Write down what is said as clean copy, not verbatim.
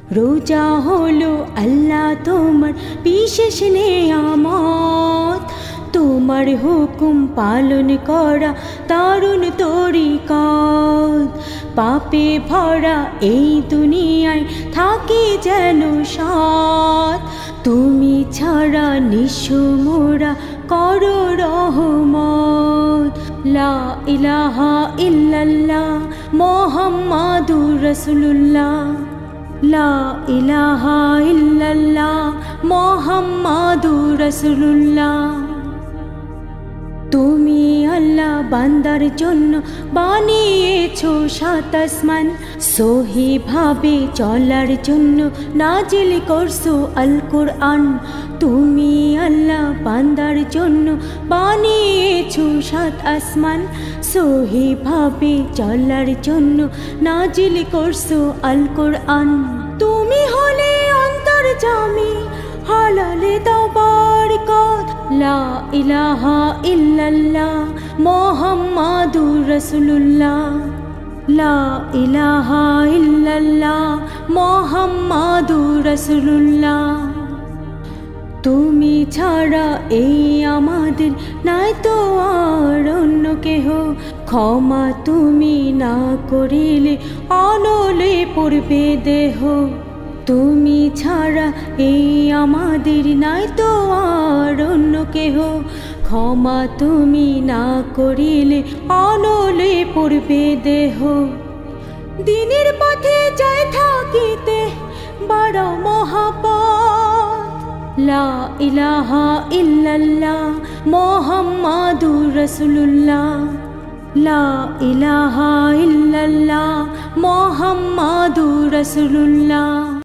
রোজা হলো আল্লাহ তোমার বিশেষ নেয়ামত, তোমার হুকুম পালন করা দারুণ তরিকত। পাপে ভরা এই দুনিয়ায় থাকে যেন সাথ, তুমি ছাড়া নিঃস্ব মোরা করো রহমত। লা ইলাহা ইল্লাল্লাহ মুহাম্মাদুর রাসূলুল্লাহ, লা ইলাহা ইল্লাল্লাহ মুহাম্মাদুর রাসূলুল্লাহ। তুমি আল্লাহ বান্দার জন্য বানিয়েছো সাত আসমান, সহিভাবে চলার জন্য নাজিল করছো আল কোরআন। তুমি আল্লাহ বান্দার জন্য বানিয়েছো সাত আসমান, সহিভাবে চলার জন্য নাজিল করছো আল কোরআন। তুমি হলে অন্তর্যামী, হালালে দাও বরকত। লা ইলাহা ইল্লাল্লাহ মুহাম্মাদুর রাসূলুল্লাহ, লা ইলাহা ইল্লাল্লাহ মুহাম্মাদুর রাসূলুল্লাহ। তুমি ছাড়া এই আমাদের নাই তো আর অন্য কেহ, ক্ষমা তুমি না করিলে অনলে পড়বে দেহ। তুমি ছাড়া এই আমাদের নাই তো আর অন্য কেহ, ক্ষমা তুমি না করিলে অনলে পড়বে দেহ। দিনের পথে যাই থাকিতে বাড়াও মহাপথ, লা ইলাহা ইল্লাল্লাহ মুহাম্মাদুর রাসূলুল্লাহ, লা ইলাহা ইল্লাল্লাহ মুহাম্মাদুর রাসূলুল্লাহ।